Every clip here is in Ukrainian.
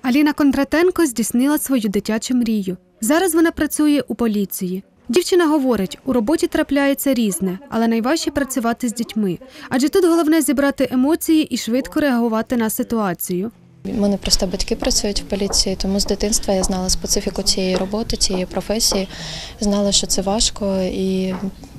Аліна Кондратенко здійснила свою дитячу мрію. Зараз вона працює у поліції. Дівчина говорить, у роботі трапляється різне, але найважче працювати з дітьми. Адже тут головне зібрати емоції і швидко реагувати на ситуацію. У мене просто батьки працюють в поліції, тому з дитинства я знала специфіку цієї роботи, цієї професії, знала, що це важко і,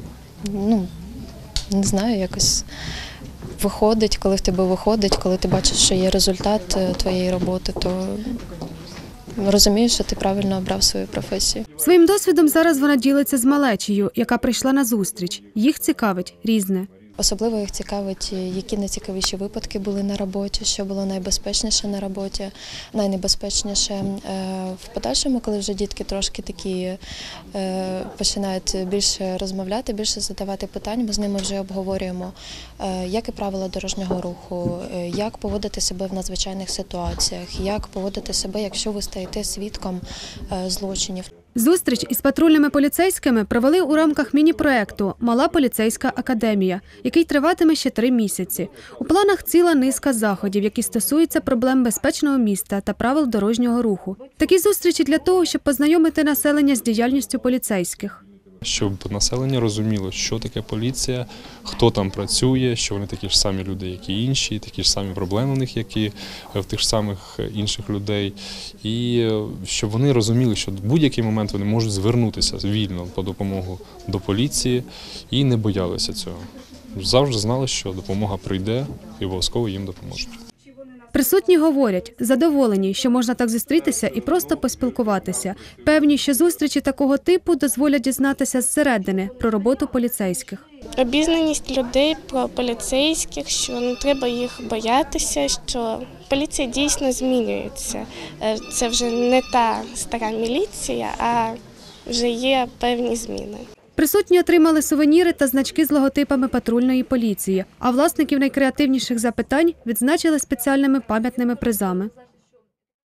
не знаю, якось виходить, коли в тебе виходить, коли ти бачиш, що є результат твоєї роботи, то розумієш, що ти правильно обрав свою професію. Своїм досвідом зараз вона ділиться з малечею, яка прийшла на зустріч. Їх цікавить різне. Особливо їх цікавить, які найцікавіші випадки були на роботі, що було найбезпечніше на роботі, найнебезпечніше. В подальшому, коли вже дітки трошки такі починають більше розмовляти, більше задавати питань, ми з ними вже обговорюємо, як і правила дорожнього руху, як поводити себе в надзвичайних ситуаціях, як поводити себе, якщо ви стаєте свідком злочинів. Зустріч із патрульними поліцейськими провели у рамках міні-проекту «Мала поліцейська академія», який триватиме ще 3 місяці. У планах ціла низка заходів, які стосуються проблем безпечного міста та правил дорожнього руху. Такі зустрічі для того, щоб познайомити населення з діяльністю поліцейських. Щоб населення розуміло, що таке поліція, хто там працює, що вони такі ж самі люди, як і інші, такі ж самі проблеми в них, як і в тих самих інших людей. І щоб вони розуміли, що в будь-який момент вони можуть звернутися вільно по допомогу до поліції і не боялися цього. Завжди знали, що допомога прийде і обов'язково їм допоможуть. Присутні говорять, задоволені, що можна так зустрітися і просто поспілкуватися. Певні, що зустрічі такого типу дозволять дізнатися зсередини про роботу поліцейських. Обізнаність людей про поліцейських, що не треба їх боятися, що поліція дійсно змінюється. Це вже не та стара міліція, а вже є певні зміни. Присутні отримали сувеніри та значки з логотипами патрульної поліції, а власників найкреативніших запитань відзначили спеціальними пам'ятними призами.